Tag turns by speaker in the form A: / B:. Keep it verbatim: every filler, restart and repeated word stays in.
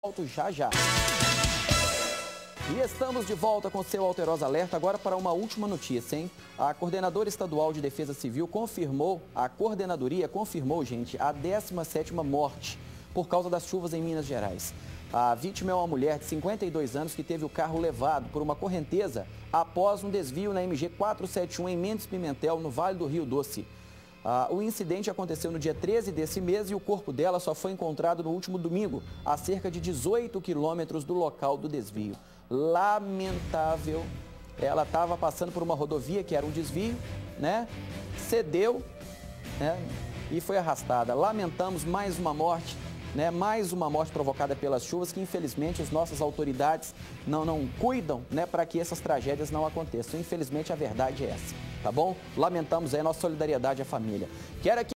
A: Volto já já. E estamos de volta com o seu Alterosa Alerta, agora para uma última notícia, hein? A Coordenadora Estadual de Defesa Civil confirmou, a Coordenadoria confirmou, gente, a décima sétima morte por causa das chuvas em Minas Gerais. A vítima é uma mulher de cinquenta e dois anos que teve o carro levado por uma correnteza após um desvio na M G quatrocentos e setenta e um em Mendes Pimentel, no Vale do Rio Doce. Ah, o incidente aconteceu no dia treze desse mês e o corpo dela só foi encontrado no último domingo, a cerca de dezoito quilômetros do local do desvio. Lamentável, ela estava passando por uma rodovia que era um desvio, né? Cedeu, né? E foi arrastada. Lamentamos mais uma morte, né? Mais uma morte provocada pelas chuvas que infelizmente as nossas autoridades não, não cuidam, né? Para que essas tragédias não aconteçam. Infelizmente a verdade é essa, tá bom? Lamentamos aí a nossa solidariedade à família. Quero aqui